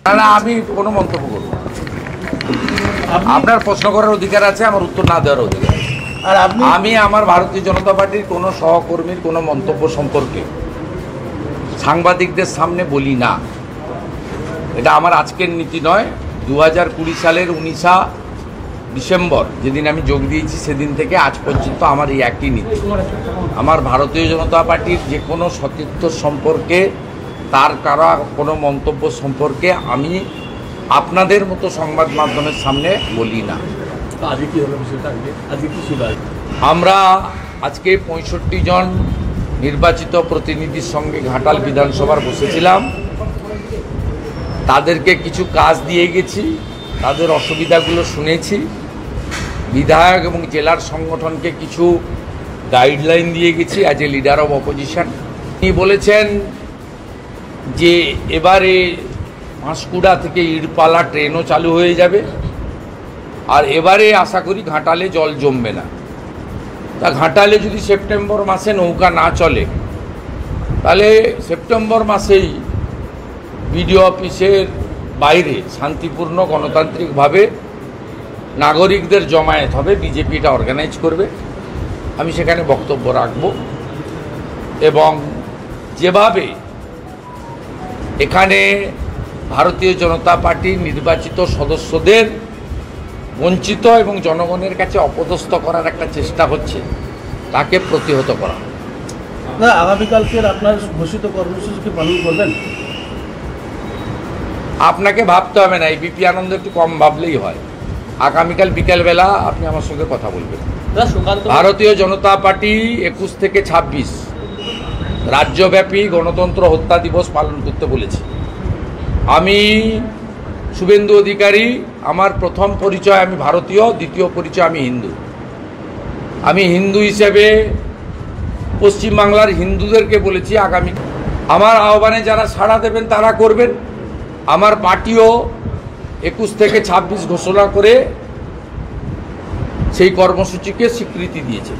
না, আমি কোনো মন্তব্য করব না। আপনার প্রশ্ন করার অধিকার আছে, আমার উত্তর না দেওয়ার অধিকার আছে। আর আমি আমার ভারতীয় জনতা পার্টির কোনো সহকর্মীর কোনো মন্তব্য সম্পর্কে সাংবাদিকদের সামনে বলি না। এটা আমার আজকের নীতি নয়। 2020 সালের 19 ডিসেম্বর যেদিন আমি যোগ দিয়েছি সেদিন থেকে আজ পর্যন্ত আমার এই একই নীতি। আমার ভারতীয় জনতা পার্টির যে কোনো সতীর্থ সম্পর্কে তার কারা কোনো মন্তব্য সম্পর্কে আমি আপনাদের মতো সংবাদ মাধ্যমের সামনে বলি না। আমরা আজকে 65 জন নির্বাচিত প্রতিনিধির সঙ্গে ঘাটাল বিধানসভার বসেছিলাম। তাদেরকে কিছু কাজ দিয়ে গেছি, তাদের অসুবিধাগুলো শুনেছি। বিধায়ক এবং জেলার সংগঠনকে কিছু গাইডলাইন দিয়ে গেছি as a leader of opposition. তিনি বলেছেন যে এবারে পাঁশকুড়া থেকে ইড়পালা ট্রেনও চালু হয়ে যাবে, আর এবারে আশা করি ঘাটালে জল জমবে না। তা ঘাটালে যদি সেপ্টেম্বর মাসে নৌকা না চলে তাহলে সেপ্টেম্বর মাসেই বিডিও অফিসের বাইরে শান্তিপূর্ণ গণতান্ত্রিকভাবে নাগরিকদের জমায়েত হবে, বিজেপি এটা অর্গানাইজ করবে। আমি সেখানে বক্তব্য রাখব এবং যেভাবে এখানে ভারতীয় জনতা পার্টির নির্বাচিত সদস্যদের বঞ্চিত এবং জনগণের কাছে অপদস্থ করার একটা চেষ্টা হচ্ছে, তাকে প্রতিহত করা। না, আগামীকালকের আপনার ঘোষিত কর্মসূচিকে পালন করবেন? আপনাকে ভাবতে হবে না, এই বিপি আনন্দ একটু কম ভাবলেই হয়। আগামীকাল বিকেলবেলা আপনি আমার সঙ্গে কথা বলবেন। ভারতীয় জনতা পার্টি 21 থেকে 26 রাজ্যব্যাপী গণতন্ত্র হত্যা দিবস পালন করতে বলেছি। আমি শুভেন্দু অধিকারী, আমার প্রথম পরিচয় আমি ভারতীয়, দ্বিতীয় পরিচয় আমি হিন্দু। আমি হিন্দু হিসেবে পশ্চিমবাংলার হিন্দুদেরকে বলেছি আগামী আমার আহ্বানে যারা সাড়া দেবেন তারা করবেন। আমার পার্টিও 21 থেকে 26 ঘোষণা করে সেই কর্মসূচিকে স্বীকৃতি দিয়েছে।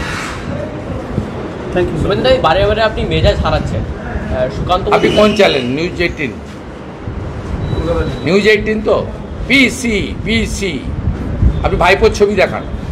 Thank you. শুভেন্দু ভাই, বারে বারে আপনি মেজাজ হারাচ্ছেন। সুকান্ত, আপনি কোন চ্যানেল? নিউজ 18? নিউজ 18 তো পিসি আপনি ভাইপোর ছবি দেখান।